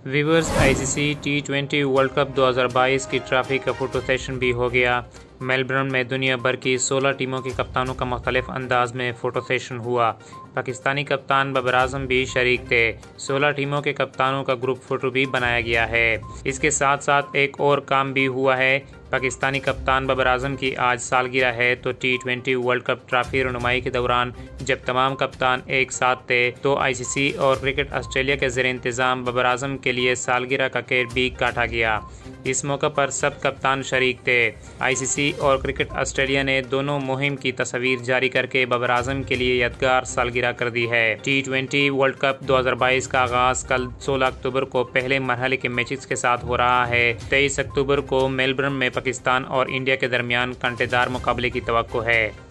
Viewers, ICC T20 world cup 2022 की trophy का photo session भी हो गया। मेलबर्न में दुनिया भर की 16 टीमों के कप्तानों का मुख्तलिफ अंदाज में फोटो सेशन हुआ। पाकिस्तानी कप्तान बाबर आजम भी शरीक थे। 16 टीमों के कप्तानों का ग्रुप फोटो भी बनाया गया है। इसके साथ साथ एक और काम भी हुआ है। पाकिस्तानी कप्तान बाबर आजम की आज सालगिरह है, तो T20 वर्ल्ड कप ट्रॉफी रनुमाई के दौरान जब तमाम कप्तान एक साथ थे तो आईसीसी और क्रिकेट ऑस्ट्रेलिया के ज़ेर इंतज़ाम बाबर आजम के लिए सालगिरह का केक भी काटा गया। इस मौके पर सब कप्तान शरीक थे। आईसीसी और क्रिकेट ऑस्ट्रेलिया ने दोनों मुहिम की तस्वीर जारी करके बाबर आजम के लिए यादगार सालगिरह कर दी है। T20 वर्ल्ड कप 2022 का आगाज कल 16 अक्टूबर को पहले मरहले के मैचेस के साथ हो रहा है। 23 अक्टूबर को मेलबर्न में पाकिस्तान और इंडिया के दरमियान कांटेदार मुकाबले की तवक्को है।